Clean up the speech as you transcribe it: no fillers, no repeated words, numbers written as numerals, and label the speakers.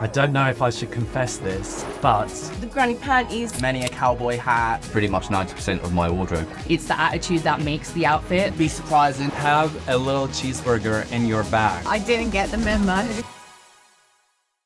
Speaker 1: I don't know if I should confess this, but
Speaker 2: The granny panties.
Speaker 3: Many a cowboy hat. Pretty much 90% of my wardrobe.
Speaker 4: It's the attitude that makes the outfit.
Speaker 3: Be surprising.
Speaker 1: have a little cheeseburger in your bag.
Speaker 4: I didn't get the memo.